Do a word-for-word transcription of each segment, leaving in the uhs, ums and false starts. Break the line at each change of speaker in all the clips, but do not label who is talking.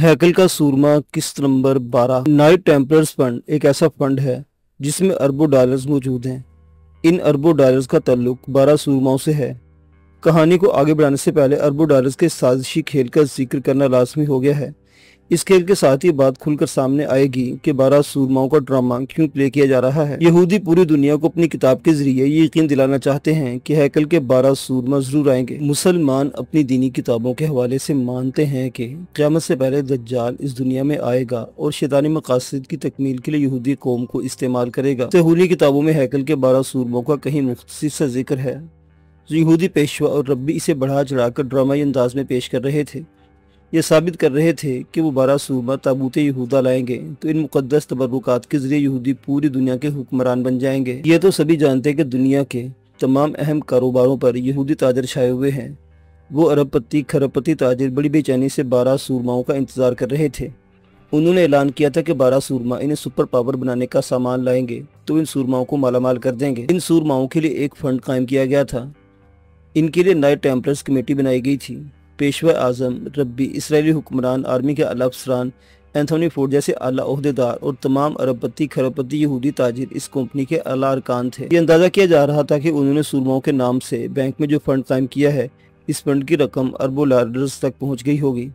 हैकल का सूरमा किस्त नंबर बारह। नाइट टेम्पलर्स फंड एक ऐसा फंड है जिसमें अरबों डॉलर्स मौजूद हैं। इन अरबों डॉलर्स का ताल्लुक बारह सूरमाओं से है। कहानी को आगे बढ़ाने से पहले अरबों डॉलर्स के साजिशी खेल का जिक्र करना लाजमी हो गया है। इस खेल के साथ ये बात खुलकर सामने आएगी कि बारह सूरमाओं का ड्रामा क्यों प्ले किया जा रहा है। यहूदी पूरी दुनिया को अपनी किताब के जरिए ये यकीन दिलाना चाहते हैं कि हैकल के बारह सूरमा जरूर आएंगे। मुसलमान अपनी दीनी किताबों के हवाले से मानते हैं कि क़यामत से पहले दज्जाल इस दुनिया में आएगा और शैतानी मकासद की तकमील के लिए यहूदी कौम को इस्तेमाल करेगा। सहूली किताबों में हैकल के बारह सूरमों का कहीं मुख्तसर सा जिक्र है। यहूदी पेशवा और रब्बी इसे बढ़ा चढ़ाकर ड्रामाई अंदाज में पेश कर रहे थे। ये साबित कर रहे थे कि वो बारह सूरमा ताबूत यहूदा लाएंगे तो इन मुकद्दस तबरुकात के जरिए यहूदी पूरी दुनिया के हुक्मरान बन जाएंगे। ये तो सभी जानते हैं कि दुनिया के तमाम अहम कारोबारों पर यहूदी ताजर छाए हुए हैं। वो अरबपति खरबपति ताजिर बड़ी बेचैनी से बारह सूरमाओं का इंतजार कर रहे थे। उन्होंने ऐलान किया था कि बारह सूरमा इन्हें सुपर पावर बनाने का सामान लाएंगे तो इन सूरमाओं को मालामाल कर देंगे। इन सूरमाओं के लिए एक फंड कायम किया गया था। इनके लिए नाइट टेम्पलर्स कमेटी बनाई गई थी। पेशवा आजम, रब्बी, इसराइली हुक्मरान, आर्मी के आला अफसरान, एंथोनी फोर्ड जैसे आला ओहदेदार और तमाम अरबपति खरबपति यहूदी ताजिर इस कंपनी के आला अरकान थे। ये अंदाजा किया जा रहा था कि उन्होंने सूरमाओं के नाम से बैंक में जो फंड कायम किया है, इस फंड की रकम अरबों डॉलर्स तक पहुँच गई होगी।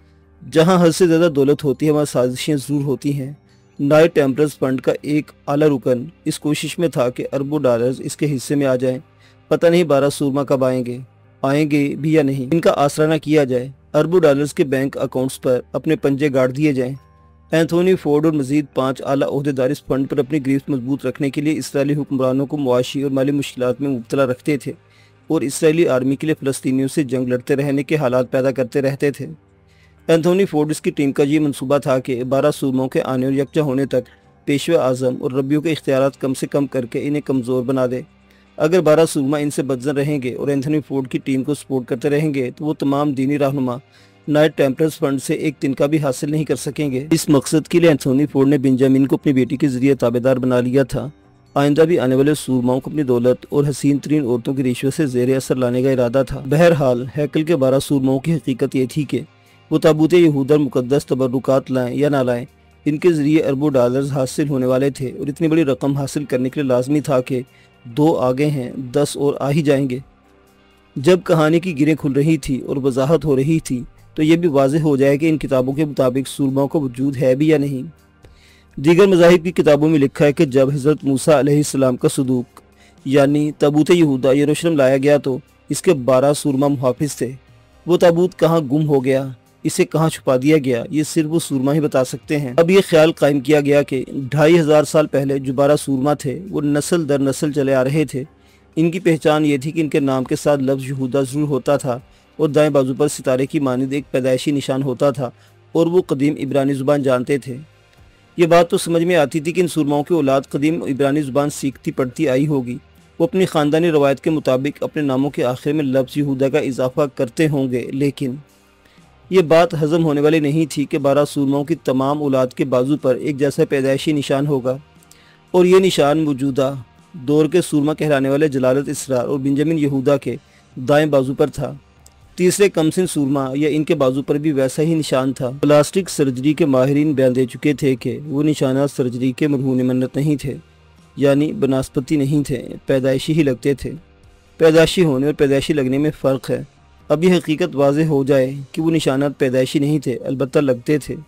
जहाँ हद से ज़्यादा दौलत होती है वहाँ साजिशें ज़रूर होती हैं। नाइट टेम्पलर्स फंड का एक आला रुकन इस कोशिश में था कि अरबों डॉलर्स इसके हिस्से में आ जाएं। पता नहीं बारह सूरमा कब आएंगे आएंगे भी या नहीं, इनका आसरा न किया जाए। अरबों डॉलर्स के बैंक अकाउंट्स पर अपने पंजे गाड़ दिए जाएं। एंथोनी फोर्ड और मजीद पाँच आला ओहदेदार इस फंड पर अपनी गिरफ्त मजबूत रखने के लिए इसराइली हुक्मरानों को मुआशी और माली मुश्किलात में मुब्तला रखते थे और इसराइली आर्मी के लिए फ़लस्तीनियों से जंग लड़ते रहने के हालात पैदा करते रहते थे। एंथोनी फोर्ड इसकी टीम का ये मनसूबा था कि बारह सूरमाओं के आने और यकजा होने तक पेशवा आज़म और रब्बियों के इख्तियारात कम से कम करके इन्हें कमज़ोर बना दे। अगर बारह सूरमा इनसे बदजन रहेंगे और एंथोनी फोर्ड की टीम को सपोर्ट करते रहेंगे तो वो तमाम दीनी रहनुमा नाइट टेम्पलर्स फंड से एक तिनका भी हासिल नहीं कर सकेंगे। इस मकसद के लिए एंथोनी फोर्ड ने बेंजामिन को अपनी बेटी के जरिए ताबेदार बना लिया था। आइंदा भी आने वाले सूरमाओं को अपनी दौलत और हसीन तरीन औरतों की रिश्वत से ज़ेर असर लाने का इरादा था। बहरहाल हैकल के बारह सूरमाओं की हकीकत ये थी कि वो ताबूत यहूदा मुकद्दस तबरुकात लाएँ या ना लाएँ, इनके ज़रिए अरबों डॉलर्स हासिल होने वाले थे और इतनी बड़ी रकम हासिल करने के लिए लाजमी था कि दो आगे हैं, दस और आ ही जाएंगे। जब कहानी की गिरें खुल रही थी और वजाहत हो रही थी तो ये भी वाज़ेह हो जाए कि इन किताबों के मुताबिक सूरमाओं का वजूद है भी या नहीं। दीगर मज़ाहिब की किताबों में लिखा है कि जब हज़रत मूसा अलैहिस्सलाम का सदूक यानी ताबूत यहूदा यरूशलेम लाया गया तो इसके बारह सूरमा मुहाफिज थे। वो ताबूत कहाँ गुम हो गया, इसे कहाँ छुपा दिया गया, ये सिर्फ वो सूरमा ही बता सकते हैं। अब ये ख्याल कायम किया गया कि ढाई हजार साल पहले जो बारह सूरमा थे वो नस्ल दर नस्ल चले आ रहे थे। इनकी पहचान ये थी कि इनके नाम के साथ लफ्ज़ यहूदा ज़रूर होता था और दाएं बाजू पर सितारे की मानिंद एक पैदाइशी निशान होता था और वो कदीम इब्रानी ज़ुबान जानते थे। ये बात तो समझ में आती थी कि इन सूरमाओं की औलाद कदीम इब्रानी ज़ुबान सीखती पढ़ती आई होगी। वो अपनी ख़ानदानी रवायत के मुताबिक अपने नामों के आखिर में लफ्ज़ यहूदा का इजाफा करते होंगे, लेकिन ये बात हजम होने वाली नहीं थी कि बारह सूरमाओं की तमाम औलाद के बाजू पर एक जैसा पैदाइशी निशान होगा और ये निशान मौजूदा दौर के सूरमा कहलाने वाले जलालत इसरार और बेंजामिन यहूदा के दाएं बाजू पर था। तीसरे कमसिन सूरमा या इनके बाजू पर भी वैसा ही निशान था। प्लास्टिक सर्जरी के माहिरीन बयान दे चुके थे कि वो निशानात सर्जरी के मरहून मन्नत नहीं थे, यानी बनास्पति नहीं थे, पैदाइशी ही लगते थे। पैदाइशी होने और पैदाइशी लगने में फ़र्क है। अब ये हकीकत वाज़ेह हो जाए कि वो निशानात पैदाइशी नहीं थे, अलबत्ता लगते थे।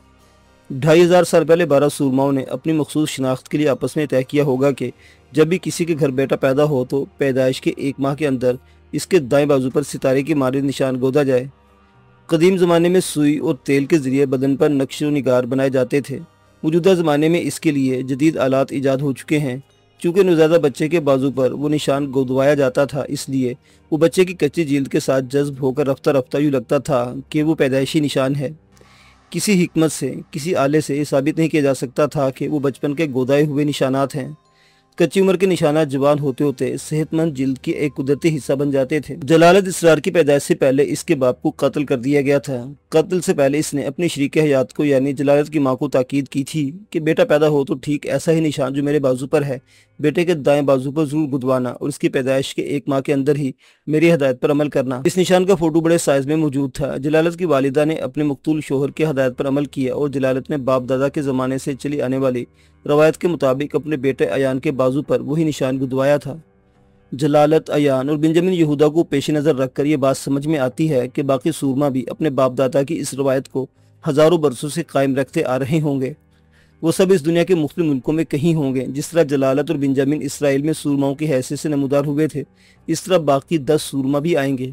ढाई हज़ार साल पहले बारह सूरमाओं ने अपनी मखसूस शनाख्त के लिए आपस में तय किया होगा कि जब भी किसी के घर बेटा पैदा हो तो पैदाइश के एक माह के अंदर इसके दाएं बाजू पर सितारे की मारिद निशान गोदा जाए। कदीम ज़माने में सुई और तेल के ज़रिए बदन पर नक्श व निगार बनाए जाते थे। मौजूदा ज़माने में इसके लिए जदीद आलात ईजाद हो चुके हैं। चूँकि नवज़ादा बच्चे के बाजू पर वो निशान गोदवाया जाता था, इसलिए वो बच्चे की कच्ची जिल्द के साथ जज्ब होकर रफ्ता रफ्ता यूँ लगता था कि वो पैदाइशी निशान है। किसी हिकमत से, किसी आले से ये साबित नहीं किया जा सकता था कि वो बचपन के गोदाए हुए निशानात हैं। कच्ची उम्र के निशानात जवान होते होते सेहतमंद जिल्द की एक कुदरती हिस्सा बन जाते थे। जलालत इसरार की पैदाइश से पहले इसके बाप को कत्ल कर दिया गया था। कत्ल से पहले इसने अपनी शरीक हयात को यानी जलालत की माँ को ताकीद की थी कि बेटा पैदा हो तो ठीक ऐसा ही निशान जो मेरे बाजू पर है بیٹے کے دائیں بازو پر ضرور گدوانا اور اس کی پیدائش کے ایک ماہ کے اندر ہی میری ہدایت پر عمل کرنا۔ اس نشان کا فوٹو بڑے سائز میں موجود تھا۔ جلالت کی والدہ نے اپنے مقتول شوہر کی ہدایت پر عمل کیا اور جلالت نے باپ دادا کے زمانے سے چلی آنے والی روایت کے مطابق اپنے بیٹے ایان کے بازو پر وہی نشان گدوایا تھا۔ جلالت، ایان اور بنجامن یہودا کو پیش نظر رکھ کر یہ بات سمجھ میں آتی ہے کہ باقی سورما بھی اپنے باپ دادا کی اس روایت کو ہزاروں برسوں سے قائم رکھتے آ رہے ہوں گے۔ وہ سب اس دنیا کے مختلف ملکوں میں کہیں ہوں گے۔ جس طرح جلالت اور بنجامن اسرائیل میں سورماؤں کی حیثیت سے نمودار ہوئے تھے، اس طرح باقی دس سورما بھی آئیں گے۔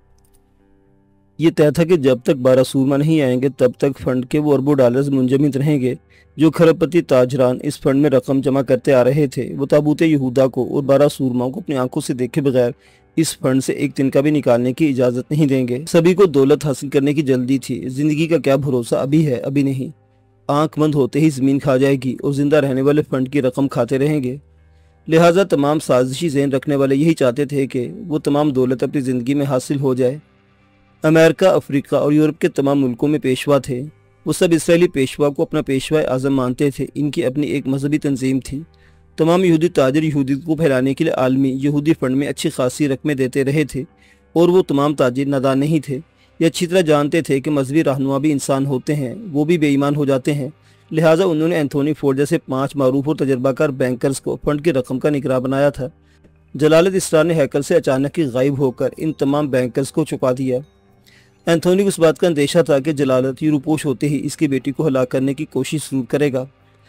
یہ طے تھا کہ جب تک بارہ سورما نہیں آئیں گے تب تک فنڈ کے وہ اربوں ڈالرز منجمد رہیں گے جو کھرب پتی تاجران اس فنڈ میں رقم جمع کرتے آ رہے تھے۔ وہ تابوت یہودا کو اور بارہ سورماؤں کو اپنی آنکھوں سے دیکھے بغیر اس فنڈ سے ایک تنکا بھی نکالنے کی اجازت نہیں دیں گے۔ سبھی کو دولت حاصل کرنے کی جلدی تھی۔ زندگی کا کیا بھروسہ، ابھی ہے ابھی نہیں۔ آنکھ بند ہوتے ہی زمین کھا جائے گی اور زندہ رہنے والے فنڈ کی رقم کھاتے رہیں گے۔ لہٰذا تمام سازشی ذہن رکھنے والے یہی چاہتے تھے کہ وہ تمام دولت اپنی زندگی میں حاصل ہو جائے۔ امریکہ، افریقہ اور یورپ کے تمام ملکوں میں پیشوا تھے۔ وہ سب اسرائیلی پیشوا کو اپنا پیشوا اعظم مانتے تھے۔ ان کی اپنی ایک مذہبی تنظیم تھی۔ تمام یہودی تاجر یہودیت کو پھیلانے کے لیے عالمی یہودی فنڈ میں اچھی خاصی رقمیں دیتے رہے تھے، اور وہ تمام تاجر نادان نہیں تھے۔ یہ اچھی طرح جانتے تھے کہ مذہبی رہنما بھی انسان ہوتے ہیں، وہ بھی بے ایمان ہو جاتے ہیں۔ لہٰذا انہوں نے اینتھونی فورڈ جیسے پانچ معروف اور تجربہ کار بینکرز کو فنڈ کی رقم کا نگراں بنایا تھا۔ جلالت اسرار نے ہیکل سے اچانک ہی غائب ہو کر ان تمام بینکرز کو چھپا دیا۔ اینتھونی کو اس بات کا اندیشہ تھا کہ جلالت یہ روپوش ہوتے ہی اس کی بیٹی کو ہلاک کرنے کی کوشش ضرور کرے گا،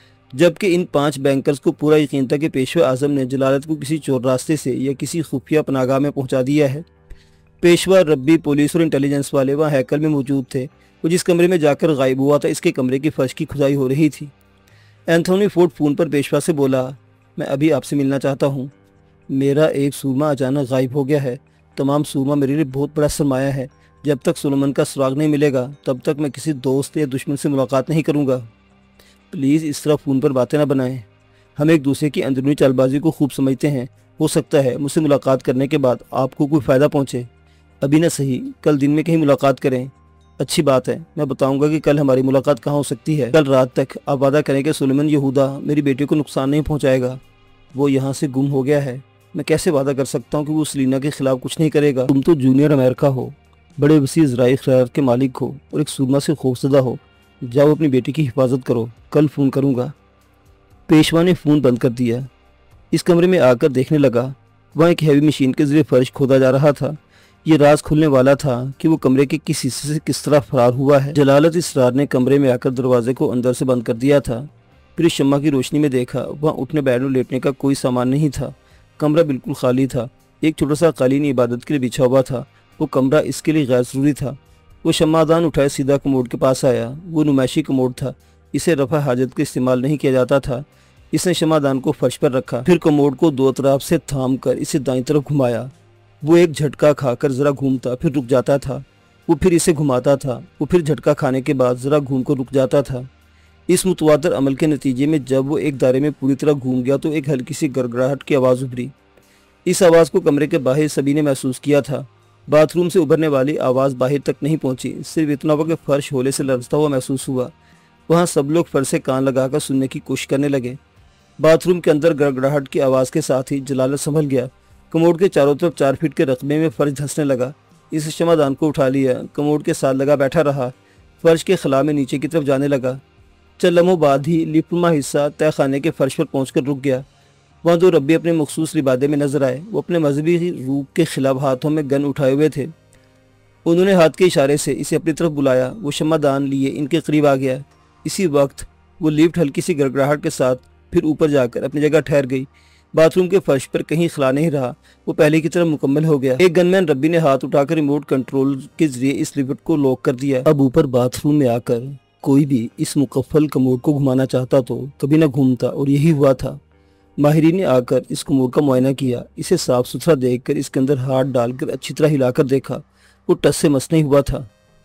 جبکہ ان پانچ بینکرز کو پورا یقین تھا کہ پیشوا اعظم نے جلالت کو کسی چور راستے سے یا کسی خفیہ پناہگاہ میں پہنچا دیا ہے۔ پیشوا، ربی، پولیس اور انٹیلیجنس والے وہاں ہیکل میں موجود تھے۔ وہ جس کمرے میں جا کر غائب ہوا تھا، اس کے کمرے کی فرش کی کھدائی ہو رہی تھی۔ اینتھونی فورڈ فون پر پیشوا سے بولا، میں ابھی آپ سے ملنا چاہتا ہوں۔ میرا ایک سورما اچانک غائب ہو گیا ہے۔ تمام سورما میرے لیے بہت بڑا سرمایہ ہے۔ جب تک سولومن کا سراغ نہیں ملے گا تب تک میں کسی دوست یا دشمن سے ملاقات نہیں کروں گا۔ پلیز اس طرح فون پر باتیں نہ بنائیں۔ ہم ایک دوسرے کی اندرونی چال بازی کو خوب سمجھتے ہیں۔ ہو سکتا ہے مجھ سے ملاقات کرنے کے بعد آپ کو کوئی فائدہ پہنچے۔ ابھی نہ صحیح، کل دن میں کہیں ملاقات کریں۔ اچھی بات ہے، میں بتاؤں گا کہ کل ہماری ملاقات کہاں ہو سکتی ہے۔ کل رات تک آپ وعدہ کریں کہ سولومن یہودا میری بیٹی کو نقصان نہیں پہنچائے گا۔ وہ یہاں سے گم ہو گیا ہے۔ میں کیسے وعدہ کر سکتا ہوں کہ وہ سلینا کے خلاف کچھ نہیں کرے گا؟ تم تو جونیئر امریکہ ہو، بڑے وسیع ذرائع خیرات کے مالک ہو اور ایک سورما سے خوفزدہ ہو۔ جاؤ اپنی بیٹی کی حفاظت کرو، کل فون کروں گا۔ پیشوا نے فون بند کر دیا۔ اس کمرے میں آ کر دیکھنے لگا، وہاں ایک ہیوی مشین کے ذریعے فرش کھودا جا رہا تھا۔ یہ راز کھلنے والا تھا کہ وہ کمرے کے کس حصے سے کس طرح فرار ہوا ہے۔ جلالت اسرار نے کمرے میں آ کر دروازے کو اندر سے بند کر دیا تھا۔ پھر شمع کی روشنی میں دیکھا، وہاں اٹھنے بیٹھنے لیٹنے کا کوئی سامان نہیں تھا۔ کمرہ بالکل خالی تھا۔ ایک چھوٹا سا قالین عبادت کے لیے بچھا ہوا تھا۔ وہ کمرہ اس کے لیے غیر ضروری تھا۔ وہ شمعدان اٹھائے سیدھا کموڈ کے پاس آیا۔ وہ نمائشی کموڈ تھا، اسے رفع حاجت کے استعمال نہیں کیا جاتا تھا۔ اس نے شمعدان کو فرش پر رکھا، پھر کموڈ کو دو اطراف سے تھام کر اسے دائیں طرف گھمایا۔ وہ ایک جھٹکا کھا کر ذرا گھومتا پھر رک جاتا تھا۔ وہ پھر اسے گھماتا تھا۔ وہ پھر جھٹکا کھانے کے بعد ذرا گھوم کر رک جاتا تھا۔ اس متواتر عمل کے نتیجے میں جب وہ ایک دائرے میں پوری طرح گھوم گیا تو ایک ہلکی سی گڑگڑاہٹ کی آواز ابھری۔ اس آواز کو کمرے کے باہر سبھی نے محسوس کیا تھا۔ باتھ روم سے ابھرنے والی آواز باہر تک نہیں پہنچی، صرف اتنا ہوا کہ فرش ہولے سے لرزتا ہوا محسوس ہوا۔ وہاں سب لوگ فرش سے کان لگا کر سننے کی کوشش کرنے لگے۔ باتھ روم کے اندر گڑگڑاہٹ کی آواز کے ساتھ ہی جلالت سنبھل گیا۔ کموڈ کے چاروں طرف چار فٹ کے رقبے میں فرش دھنسنے لگا۔ اس شمعدان کو اٹھا لیا، کموڈ کے ساتھ لگا بیٹھا رہا۔ فرش کے خلا میں نیچے کی طرف جانے لگا۔ چند لمحوں بعد ہی لپما حصہ تہ خانے کے فرش پر پہنچ کر رک گیا۔ وہاں دو ربی اپنے مخصوص لبادے میں نظر آئے۔ وہ اپنے مذہبی روح کے خلاف ہاتھوں میں گن اٹھائے ہوئے تھے۔ انہوں نے ہاتھ کے اشارے سے اسے اپنی طرف بلایا۔ وہ شمعدان لیے ان کے قریب آ گیا۔ اسی وقت وہ لفٹ ہلکی سی گڑگڑاہٹ کے ساتھ پھر اوپر جا کر اپنی جگہ ٹھہر گئی۔ باتھ روم کے فرش پر کہیں خلا نہیں رہا، وہ پہلے کی طرح مکمل ہو گیا۔ ایک گن مین ربی نے ہاتھ اٹھا کر ریموٹ کنٹرول کے ذریعے اس لفٹ کو لاک کر دیا۔ اب اوپر باتھ روم میں آ کر کوئی بھی اس مقفل کموڈ کو گھمانا چاہتا تو کبھی نہ گھومتا، اور یہی ہوا تھا۔ ماہرین نے آ کر اس کموڈ کا معائنہ کیا۔ اسے صاف ستھرا دیکھ کر اس کے اندر ہاتھ ڈال کر اچھی طرح ہلا کر دیکھا۔ وہ ٹس سے مس نہیں ہوا تھا۔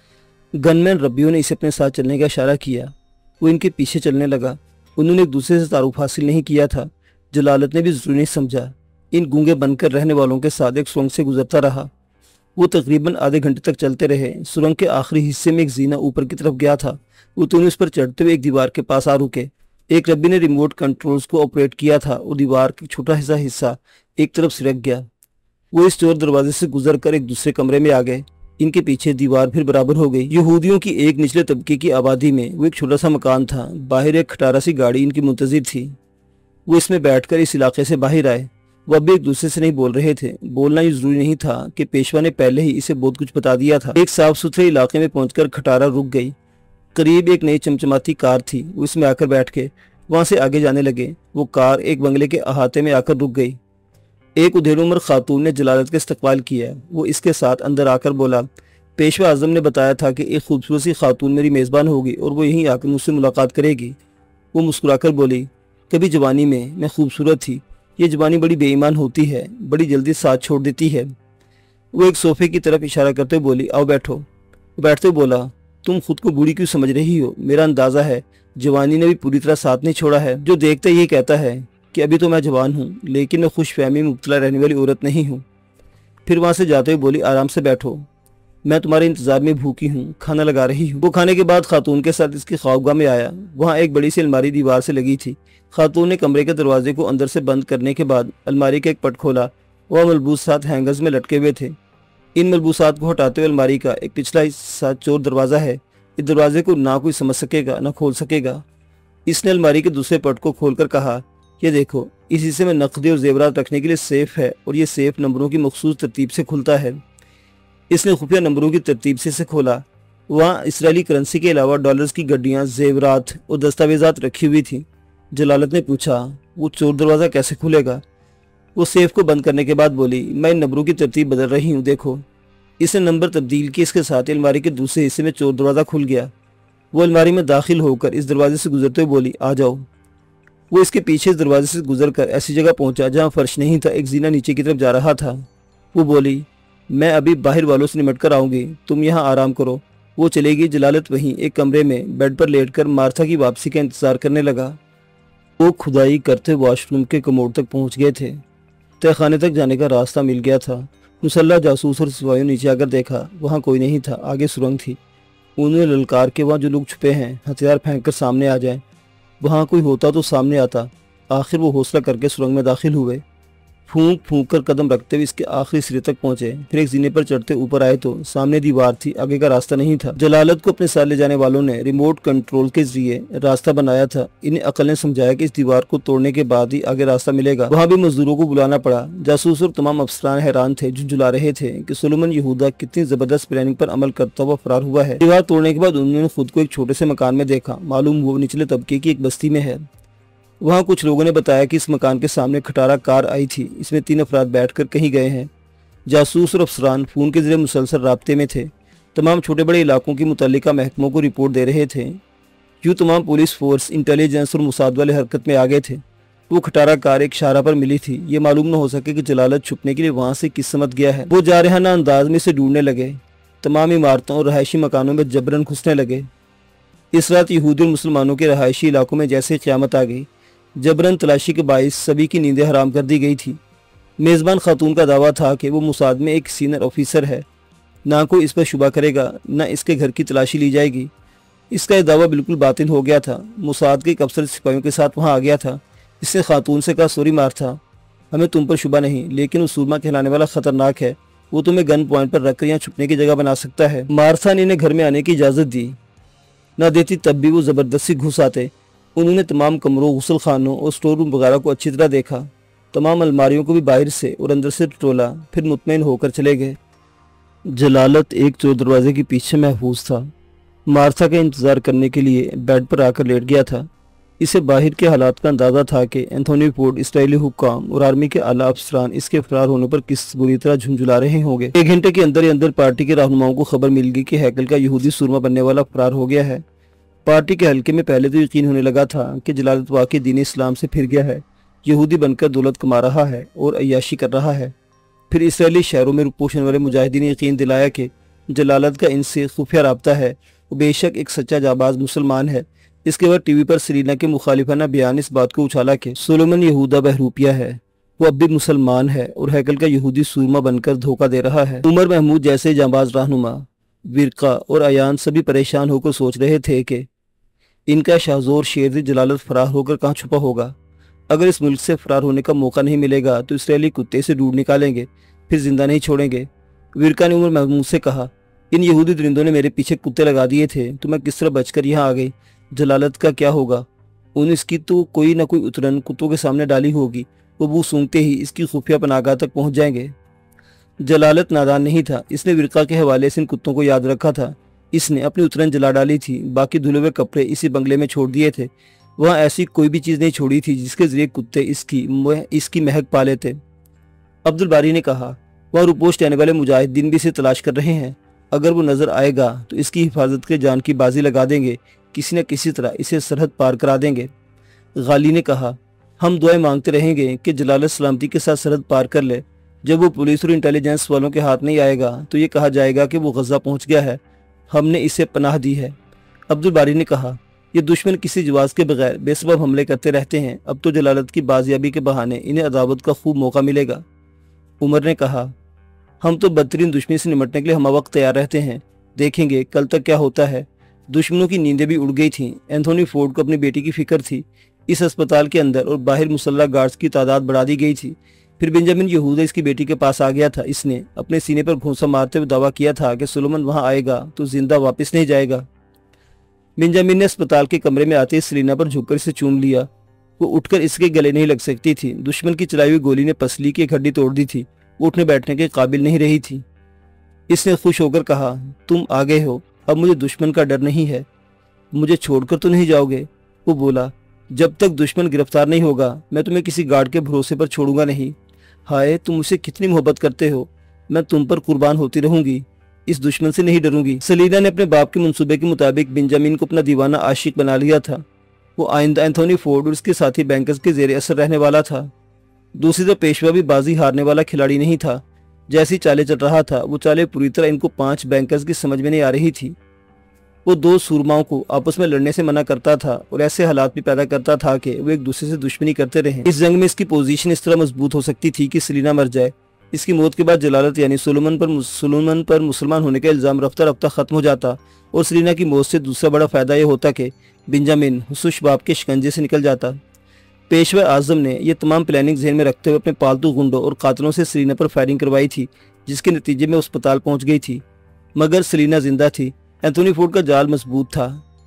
گن مین ربیوں نے اسے اپنے ساتھ چلنے کا اشارہ کیا۔ وہ ان کے پیچھے چلنے لگا۔ انہوں نے ایک دوسرے سے تعارف حاصل نہیں کیا تھا۔ جلالت نے بھی ضروری نہیں سمجھا۔ ان گونگے بن کر رہنے والوں کے ساتھ ایک سرنگ سے گزرتا رہا۔ وہ تقریباً آدھے گھنٹے تک چلتے رہے۔ سرنگ کے آخری حصے میں ایک زینہ اوپر کی طرف گیا تھا۔ وہ دونوں اس پر چڑھتے ہوئے ایک دیوار کے پاس آ رکے۔ एक रब्बी ने रिमोट कंट्रोल्स को ऑपरेट किया था और दीवार का छोटा हिस्सा हिस्सा एक तरफ सिरक गया। वो इस चोर दरवाजे से गुजर कर एक दूसरे कमरे में आ गए। इनके पीछे दीवार फिर बराबर हो गई। यहूदियों की एक निचले तबके की आबादी में वो एक छोटा सा मकान था। बाहर एक खटारा सी गाड़ी इनकी मुंतजिर थी। वो इसमें बैठकर इस इलाके से बाहर आए। वो अब भी एक दूसरे से नहीं बोल रहे थे। बोलना ये जरूरी नहीं था कि पेशवा ने पहले ही इसे बहुत कुछ बता दिया था। एक साफ सुथरे इलाके में पहुंचकर खटारा रुक गई। करीब एक नई चमचमाती कार थी। वो इसमें आकर बैठ के वहां से आगे जाने लगे। वो कार एक बंगले के अहाते में आकर रुक गई। एक उधेड़ उम्र खातून ने जलालत का इस्तकबाल किया। वो इसके साथ अंदर आकर बोला, पेशवा आजम ने बताया था कि एक खूबसूरत सी खातून मेरी मेज़बान होगी और वो यहीं आकर मुझसे मुलाकात करेगी। वो मुस्कुराकर बोली, कभी जवानी में मैं खूबसूरत थी। ये जवानी बड़ी बेईमान होती है, बड़ी जल्दी साथ छोड़ देती है। वो एक सोफे की तरफ इशारा करते हुए बोली, आओ बैठो। बैठते हुए बोला, तुम खुद को बूढ़ी क्यों समझ रही हो? मेरा अंदाजा है जवानी ने भी पूरी तरह साथ नहीं छोड़ा है। जो देखते ये कहता है कि अभी तो मैं जवान हूँ, लेकिन मैं खुश फहमी में मुब्तला रहने वाली औरत नहीं हूँ। फिर वहां से जाते हुए बोली, आराम से बैठो, मैं तुम्हारे इंतजार में भूखी हूँ, खाना लगा रही हूँ। वो खाने के बाद खातून के साथ इसकी ख्वाबगाह में आया। वहाँ एक बड़ी सी अलमारी दीवार से लगी थी। खातून ने कमरे के दरवाजे को अंदर से बंद करने के बाद अलमारी का एक पट खोला। वह मलबूसात हैंगर्स में लटके हुए थे। इन मलबूसात को हटाते हुए अलमारी का एक पिछला हिस्सा चोर दरवाजा है। इस दरवाजे को ना कोई समझ सकेगा ना खोल सकेगा। इसने अलमारी के दूसरे पट को खोलकर कहा, ये देखो, इस हिस्से में नकदी और जेवरात रखने के लिए सेफ है और ये सेफ नंबरों की मखसूस तरतीब से खुलता है। इसने खुफिया नंबरों की तरतीब से इसे खोला। वहाँ इसराइली करेंसी के अलावा डॉलर्स की गड्डियाँ, जेवरात और दस्तावेजात रखी हुई थी। जलालत ने पूछा, वो चोर दरवाज़ा कैसे खुलेगा? वो सेफ को बंद करने के बाद बोली, मैं इन नंबरों की तरतीब बदल रही हूँ, देखो। इसने नंबर तब्दील किए। इसके साथ अलमारी के दूसरे हिस्से में चोर दरवाज़ा खुल गया। वो अलमारी में दाखिल होकर इस दरवाजे से गुजरते हुए बोली, आ जाओ। वो इसके पीछे इस दरवाजे से गुजरकर ऐसी जगह पहुंचा जहाँ फर्श नहीं था। एक जीना नीचे की तरफ जा रहा था। वो बोली, मैं अभी बाहर वालों से निमट कर आऊँगी, तुम यहाँ आराम करो। वो चलेगी। जलालत वहीं एक कमरे में बेड पर लेटकर मार्था की वापसी का इंतजार करने लगा। वो खुदाई करते वॉशरूम के कमोड तक पहुँच गए थे। तहखाने तक जाने का रास्ता मिल गया था। मुसल्ला जासूस और सिपाहियों नीचे आकर देखा, वहाँ कोई नहीं था। आगे सुरंग थी। उन्होंने ललकार के, वहाँ जो लोग छुपे हैं हथियार फेंक कर सामने आ जाएं। वहाँ कोई होता तो सामने आता। आखिर वो हौसला करके सुरंग में दाखिल हुए। फूंक फूंक कर कदम रखते हुए इसके आखिरी सिरे तक पहुंचे। फिर एक जीने पर चढ़ते ऊपर आए तो सामने दीवार थी, आगे का रास्ता नहीं था। जलालत को अपने साथ ले जाने वालों ने रिमोट कंट्रोल के जरिए रास्ता बनाया था। इन्हें अकल ने समझाया कि इस दीवार को तोड़ने के बाद ही आगे रास्ता मिलेगा। वहाँ भी मजदूरों को बुलाना पड़ा। जासूस और तमाम अफसरान हैरान थे, झुंझुला रहे थे कि सुलेमान यहूदा कितनी जबरदस्त प्लानिंग पर अमल करता हुआ फरार हुआ है। दीवार तोड़ने के बाद उन्होंने खुद को एक छोटे से मकान में देखा। मालूम हुआ निचले तबके की एक बस्ती में है। वहाँ कुछ लोगों ने बताया कि इस मकान के सामने खटारा कार आई थी। इसमें तीन अफराद बैठकर कहीं गए हैं। जासूस और अफसरान फ़ोन के जरिए मुसलसल राब्ते में थे। तमाम छोटे बड़े इलाकों की मुतल्लिका महकमों को रिपोर्ट दे रहे थे। यूँ तमाम पुलिस फोर्स, इंटेलिजेंस और मुसाद वाले हरकत में आ गए थे। वो खटारा कार एक शाहरा पर मिली थी। ये मालूम न हो सके कि जलालत छुपने के लिए वहाँ से किस समत गया है। वो जारहाना अंदाज में से ढूंढने लगे। तमाम इमारतों और रहायशी मकानों में जबरन घुसने लगे। इस रात यहूदी और मुसलमानों के रहायशी इलाकों में जैसे क़यामत आ गई। जबरन तलाशी के बाइस सभी की नींदें हराम कर दी गई थी। मेज़बान खातून का दावा था कि वो मुसाद में एक सीनियर ऑफिसर है। ना कोई इस पर शुबा करेगा, ना इसके घर की तलाशी ली जाएगी। इसका यह दावा बिल्कुल बातिल हो गया था। मुसाद के एक अफसर सिपाहियों के साथ वहाँ आ गया था। इसने खातून से कहा, सॉरी मार्था, हमें तुम पर शुबा नहीं, लेकिन उस सुरमा कहलाने वाला खतरनाक है। वो तुम्हें गन पॉइंट पर रखकर यहाँ छुपने की जगह बना सकता है। मार्था ने इन्हें घर में आने की इजाज़त दी। न देती तब भी वो ज़बरदस्ती घुस आते। उन्होंने तमाम कमरों, गुसल खानों और स्टोर रूम वगैरह को अच्छी तरह देखा। तमाम अलमारियों को भी बाहर से और अंदर से टटोला। फिर मुतमईन होकर चले गए। जलालत एक चोर दरवाजे के पीछे महफूज था। मार्था का इंतज़ार करने के लिए बेड पर आकर लेट गया था। इसे बाहर के हालात का अंदाज़ा था कि एंथोनी फोर्ड, इसराइली हुक्काम और आर्मी के आला अफसरान इसके फरार होने पर किस बुरी तरह झुंझुला रहे होंगे। एक घंटे के अंदर ही अंदर पार्टी के रहनुमाओं को खबर मिल गई कि हैकल का यहूदी सुरमा बनने वाला फरार हो गया है। पार्टी के हल्के में पहले तो यकीन होने लगा था कि जलालत वाकई दीन इस्लाम से फिर गया है, यहूदी बनकर दौलत कमा रहा है और अय्याशी कर रहा है। फिर इसराइली शहरों में रुपोषण वाले मुजाहिदीन ने यकीन दिलाया कि जलालत का इनसे खुफिया राब्ता है। वो बेशक एक सच्चा जाबाज मुसलमान है। इसके बाद टीवी पर सरीना के मुखालिफाना बयान इस बात को उछाला कि सुलेमान यहूदा बहरूपिया है, वो अब भी मुसलमान है और हैकल का यहूदी सूरमा बनकर धोखा दे रहा है। उमर महमूद जैसे जाबाज रहनुमा, विरका और अयान सभी परेशान होकर सोच रहे थे कि इनका शाहजोर शेर जलालत फरार होकर कहाँ छुपा होगा। अगर इस मुल्क से फरार होने का मौका नहीं मिलेगा तो इसराइली कुत्ते इसे ढूंढ निकालेंगे, फिर जिंदा नहीं छोड़ेंगे। विरका ने उमर महमूद से कहा, इन यहूदी दरिंदों ने मेरे पीछे कुत्ते लगा दिए थे तो मैं किस तरह बचकर यहाँ आ गई। जलालत का क्या होगा? उन इसकी तो कोई ना कोई उतरन कुत्तों के सामने डाली होगी। वो बू सूंघते ही इसकी खुफिया पनाहगाह तक पहुंच जाएंगे। जलालत नादान नहीं था, इसने विरका के हवाले से इन कुत्तों को याद रखा था। इसने अपनी उतरन जला डाली थी, बाकी धुले हुए कपड़े इसी बंगले में छोड़ दिए थे। वहाँ ऐसी कोई भी चीज़ नहीं छोड़ी थी जिसके जरिए कुत्ते इसकी इसकी महक पा लेते। अब्दुल बारी ने कहा, वहाँ रुपोश आने वाले मुजाहिदीन भी इसे तलाश कर रहे हैं। अगर वो नज़र आएगा तो इसकी हिफाजत के जान की बाजी लगा देंगे, किसी न किसी तरह इसे सरहद पार करा देंगे। गाली ने कहा, हम दुआएं मांगते रहेंगे कि जलालत सलामती के साथ सरहद पार कर ले। जब वो पुलिस और इंटेलिजेंस वालों के हाथ नहीं आएगा तो ये कहा जाएगा कि वो गजा पहुंच गया है, हमने इसे पनाह दी है। अब्दुल बारी ने कहा, ये दुश्मन किसी जवाब के बगैर बेसबब हमले करते रहते हैं। अब तो जलालत की बाजियाबी के बहाने इन्हें अदावत का खूब मौका मिलेगा। उमर ने कहा, हम तो बदतरीन दुश्मनी से निपटने के लिए हम वक्त तैयार रहते हैं, देखेंगे कल तक क्या होता है। दुश्मनों की नींदें भी उड़ गई थीं। एंथोनी फोर्ड को अपनी बेटी की फिक्र थी। इस अस्पताल के अंदर और बाहर मुसल्लह गार्ड्स की तादाद बढ़ा दी गई थी। फिर बेंजामिन यहूदा इसकी बेटी के पास आ गया था। इसने अपने सीने पर घूंसा मारते हुए दावा किया था कि सुलेमान वहां आएगा तो जिंदा वापस नहीं जाएगा। बेंजामिन ने अस्पताल के कमरे में आते ही सलीना पर झुककर इसे चूम लिया। वो उठकर इसके गले नहीं लग सकती थी। दुश्मन की चलाई हुई गोली ने पसली की एक हड्डी तोड़ दी थी। वो उठने बैठने के काबिल नहीं रही थी। इसने खुश होकर कहा, तुम आ गए हो, अब मुझे दुश्मन का डर नहीं है। मुझे छोड़कर तो नहीं जाओगे? वो बोला, जब तक दुश्मन गिरफ्तार नहीं होगा मैं तुम्हें किसी गार्ड के भरोसे पर छोड़ूंगा नहीं। हाय, तुम मुझसे कितनी मोहब्बत करते हो। मैं तुम पर कुर्बान होती रहूंगी, इस दुश्मन से नहीं डरूंगी। सलीना ने अपने बाप के मंसूबे के मुताबिक बेंजामिन को अपना दीवाना आशिक बना लिया था। वो आइंदा एंथोनी फोर्ड और उसके साथी बैंकर्स के जेर असर रहने वाला था। दूसरी तरफ पेशवा भी बाजी हारने वाला खिलाड़ी नहीं था। जैसी चालें चल रहा था वो चालें पूरी तरह इनको पांच बैंकर्स की समझ में नहीं आ रही थी। वो दो सूरमाओं को आपस में लड़ने से मना करता था और ऐसे हालात भी पैदा करता था कि वो एक दूसरे से दुश्मनी करते रहे। इस जंग में इसकी पोजीशन इस तरह मजबूत हो सकती थी कि सलीना मर जाए। इसकी मौत के बाद जलालत यानी सुलेमान पर सुलेमान पर मुसलमान होने का इल्ज़ाम रफ्ता रफ्ता ख़त्म हो जाता और सलीना की मौत से दूसरा बड़ा फ़ायदा यह होता कि बेंजामिन हुसूश बाप के शिकंजे से निकल जाता। पेशवा आज़म ने यह तमाम प्लानिंग जहन में रखते हुए अपने पालतू गुंडों और कातलों से सलीना पर फायरिंग करवाई थी, जिसके नतीजे में अस्पताल पहुंच गई थी। मगर सलीना जिंदा थी। एंथोनी फोर्ड का जाल मजबूत था।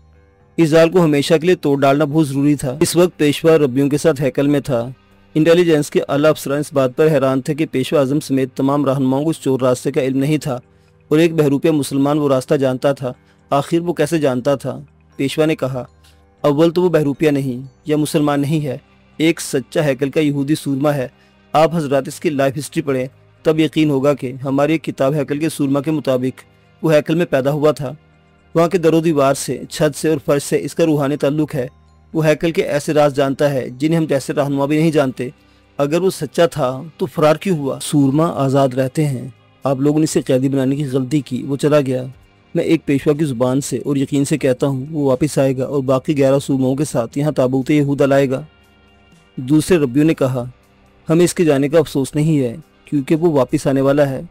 इस जाल को हमेशा के लिए तोड़ डालना बहुत जरूरी था। इस वक्त पेशवा रब्बियों के साथ हैकल में था। इंटेलिजेंस के आला अफसरान इस बात पर हैरान थे कि पेशवा आजम समेत तमाम रहनुमाओं को इस चोर रास्ते का इल्म नहीं था और एक बहरूपिया मुसलमान वो रास्ता जानता था। आखिर वो कैसे जानता था? पेशवा ने कहा, अव्वल तो वो बहरूपिया नहीं या मुसलमान नहीं है, एक सच्चा हैकल का यहूदी सूरमा है। आप हजरात इसकी लाइफ हिस्ट्री पढ़ें, तब यकीन होगा कि हमारी किताब हैकल के सूरमा के मुताबिक वो हैकल में पैदा हुआ था। वहाँ के दरो दीवार से, छत से और फर्श से इसका रूहानी ताल्लुक है। वो हैकल के ऐसे राज जानता है जिन्हें हम जैसे रहनुमा भी नहीं जानते। अगर वो सच्चा था तो फरार क्यों हुआ? सूरमा आज़ाद रहते हैं। आप लोगों ने इसे कैदी बनाने की गलती की, वो चला गया। मैं एक पेशवा की ज़ुबान से और यकीन से कहता हूँ वो वापस आएगा और बाकी ग्यारह सूरमाओं के साथ यहाँ ताबूत यहूदा लाएगा। दूसरे रब्बियों ने कहा, हमें इसके जाने का अफसोस नहीं है क्योंकि वो वापस आने वाला है।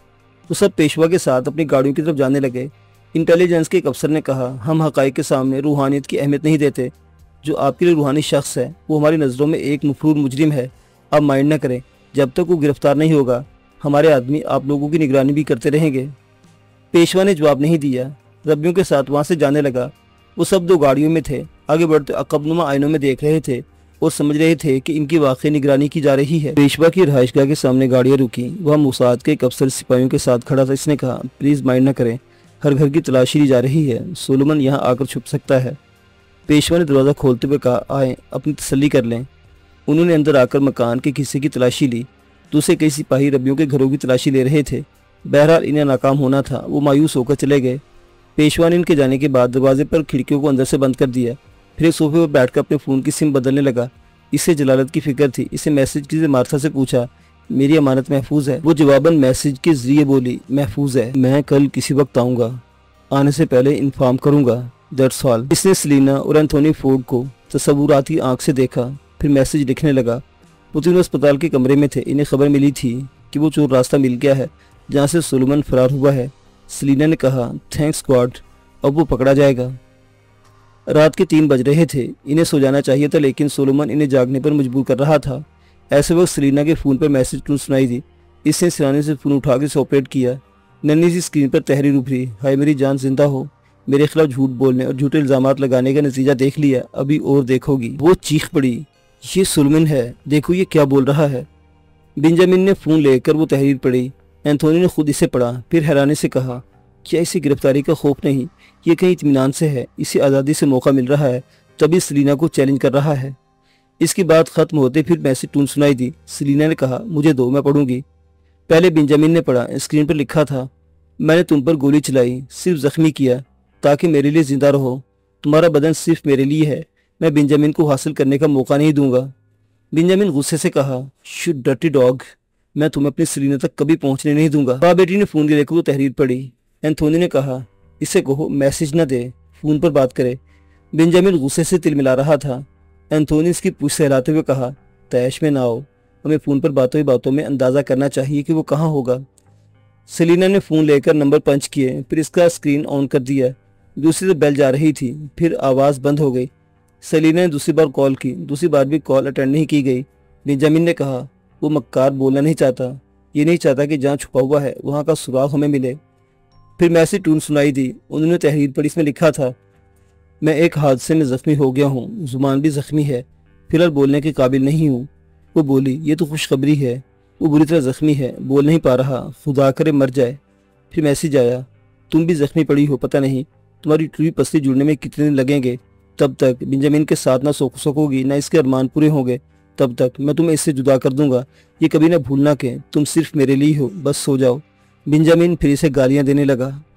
वो सब पेशवा के साथ अपनी गाड़ियों की तरफ जाने लगे। इंटेलिजेंस के एक अफसर ने कहा, हम हक़ाइक़ के सामने रूहानियत की अहमियत नहीं देते। जो आपके लिए रूहानी शख्स है वो हमारी नज़रों में एक मफरूर मुजरिम है। आप माइंड न करें, जब तक वो गिरफ्तार नहीं होगा हमारे आदमी आप लोगों की निगरानी भी करते रहेंगे। पेशवा ने जवाब नहीं दिया। रब्बियों के साथ वहाँ से जाने लगा। वो सब दो गाड़ियों में थे। आगे बढ़ते अकबनुमा आइनों में देख रहे थे और समझ रहे थे कि इनकी वाकई निगरानी की जा रही है। पेशवा की रहायशगाह के सामने गाड़ियाँ रुकी। वह मोसाद के एक अफसर सिपाहियों के साथ खड़ा था। इसने कहा, प्लीज़ माइंड न करें, हर घर की तलाशी ली जा रही है। सुलेमान यहाँ आकर छुप सकता है। पेशवा ने दरवाज़ा खोलते हुए कहा, आए अपनी तसल्ली कर लें। उन्होंने अंदर आकर मकान के किस्से की तलाशी ली। दूसरे कई सिपाही रब्बियों के घरों की तलाशी ले रहे थे। बहरहाल इन्हें नाकाम होना था। वो मायूस होकर चले गए। पेशवा ने इनके जाने के बाद दरवाजे पर खिड़कियों को अंदर से बंद कर दिया। फिर एक सोफे पर बैठकर अपने फ़ोन की सिम बदलने लगा। इसे जलालत की फिक्र थी। इसे मैसेज की मार्था से पूछा, मेरी अमानत महफूज है? वो जवाबन मैसेज के जरिए बोली, महफूज है। मैं कल किसी वक्त आऊँगा, आने से पहले इन्फॉर्म करूँगा, दैट्स ऑल। इसने सलीना और एंथोनी फोर्ड को तसव्वुराती आँख से देखा, फिर मैसेज लिखने लगा। वो तीनों अस्पताल के कमरे में थे। इन्हें खबर मिली थी कि वो चोर रास्ता मिल गया है जहाँ से सुलेमान फरार हुआ है। सलीना ने कहा, थैंक्स गॉड, अब वो पकड़ा जाएगा। رات کے تین بج رہے تھے، انہیں سو جانا چاہیے تھا، لیکن سولومن انہیں جاگنے پر مجبور کر رہا تھا۔ ایسے وقت سیلینا کے فون پر میسج ٹون سنائی دی۔ اس نے سرانے سے فون اٹھا کے اسے آپریٹ کیا۔ ننھی سی اسکرین پر تحریر ابھری، ہائے میری جان زندہ ہو، میرے خلاف جھوٹ بولنے اور جھوٹے الزامات لگانے کا نتیجہ دیکھ لیا، ابھی اور دیکھو گی۔ وہ چیخ پڑی، یہ سولومن ہے، دیکھو یہ کیا بول رہا ہے۔ بنجامن نے فون لے کر وہ تحریر پڑھی۔ اینتھونی نے خود اسے پڑھا، پھر حیرانی سے کہا، کیا اسے گرفتاری کا خوف نہیں؟ یہ کہیں اطمینان سے ہے، اسے آزادی سے موقع مل رہا ہے، تبھی سیلینا کو چیلنج کر رہا ہے۔ اس کی بات ختم ہوتے پھر میسج ٹون سنائی دی۔ سیلینا نے کہا، مجھے دو، میں پڑھوں گی۔ پہلے بنجامن نے پڑھا، اسکرین پر لکھا تھا، میں نے تم پر گولی چلائی، صرف زخمی کیا تاکہ میرے لیے زندہ رہو، تمہارا بدن صرف میرے لیے ہے، میں بنجامن کو حاصل کرنے کا موقع نہیں دوں گا۔ بنجامن غصے سے کہا، یو ڈرٹی ڈاگ، میں تمہیں اپنی سیلینا تک کبھی پہنچنے نہیں دوں گا۔ باپ بیٹی نے فون کے لے کر وہ تحریر پڑھی۔ اینتھونی نے کہا، اسے کہو میسج نہ دے، فون پر بات کرے۔ بنجامن غصے سے تل ملا رہا تھا۔ اینتھونی اس کی پوچھ سہلاتے ہوئے کہا، تیش میں نہ آؤ، ہمیں فون پر باتوں ہی باتوں میں اندازہ کرنا چاہیے کہ وہ کہاں ہوگا۔ سیلینا نے فون لے کر نمبر پنچ کیے، پھر اس کا اسکرین آن کر دیا۔ دوسری طرف بیل جا رہی تھی، پھر آواز بند ہو گئی۔ سیلینا نے دوسری بار کال کی، دوسری بار بھی کال اٹینڈ نہیں کی گئی۔ بنجامن نے کہا، وہ مکار بولنا نہیں چاہتا، یہ نہیں چاہتا کہ جہاں چھپا ہوا ہے وہاں کا سراغ ہمیں ملے۔ پھر میسج ٹون سنائی دی۔ انہوں نے تحریر پڑھی، اس میں لکھا تھا، میں ایک حادثے میں زخمی ہو گیا ہوں، زبان بھی زخمی ہے، فی الحال بولنے کے قابل نہیں ہوں۔ وہ بولی، یہ تو خوشخبری ہے، وہ بری طرح زخمی ہے، بول نہیں پا رہا، خدا کرے مر جائے۔ پھر میسج آیا، تم بھی زخمی پڑی ہو، پتہ نہیں تمہاری ٹوٹی پسلی جڑنے میں کتنے دن لگیں گے، تب تک بنجامن کے ساتھ نہ سو سکو گی، نہ اس کے ارمان پورے ہوں گے، تب تک میں تمہیں اس سے جدا کر دوں گا، یہ کبھی نہ بھولنا کہ تم صرف میرے لیے ہو، بس سو جاؤ۔ بنجامن پھر اسے گالیاں دینے لگا۔